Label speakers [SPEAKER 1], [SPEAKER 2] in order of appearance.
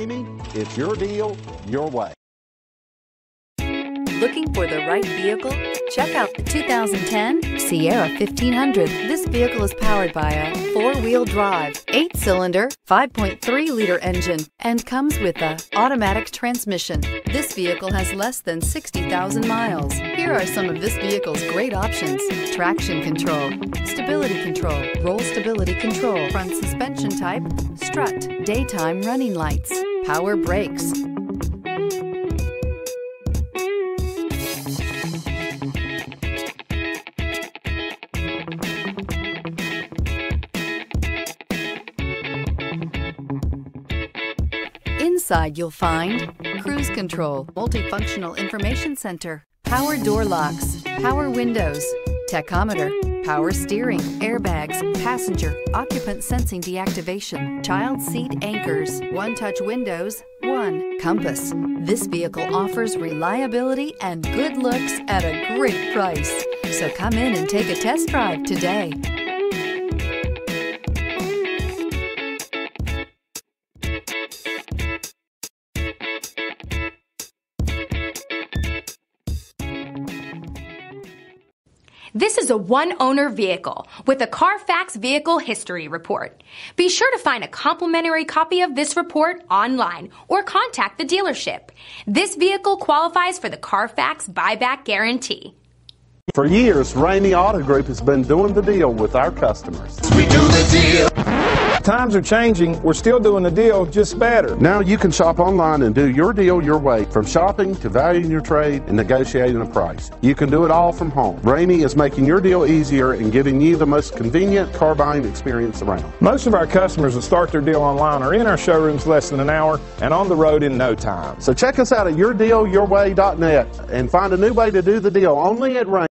[SPEAKER 1] Ramey, it's your deal, your way.
[SPEAKER 2] Looking for the right vehicle? Check out the 2010 Sierra 1500. This vehicle is powered by a 4-wheel drive, 8-cylinder, 5.3-liter engine, and comes with an automatic transmission. This vehicle has less than 60,000 miles. Here are some of this vehicle's great options: traction control, stability control, roll stability control, front suspension type, strut, daytime running lights, power brakes. Inside you'll find cruise control, multifunctional information center, power door locks, power windows, tachometer, power steering, airbags, passenger, occupant sensing deactivation, child seat anchors, one-touch windows, one compass. This vehicle offers reliability and good looks at a great price. So come in and take a test drive today.
[SPEAKER 3] This is a one-owner vehicle with a Carfax Vehicle History Report. Be sure to find a complimentary copy of this report online or contact the dealership. This vehicle qualifies for the Carfax Buyback Guarantee.
[SPEAKER 1] For years, Ramey Auto Group has been doing the deal with our customers.
[SPEAKER 4] We do the deal. Times are changing. We're still doing the deal, just better.
[SPEAKER 1] Now you can shop online and do your deal your way, from shopping to valuing your trade and negotiating a price. You can do it all from home. Ramey is making your deal easier and giving you the most convenient car buying experience around.
[SPEAKER 4] Most of our customers that start their deal online are in our showrooms less than an hour and on the road in no time.
[SPEAKER 1] So check us out at yourdealyourway.net and find a new way to do the deal only at Ramey.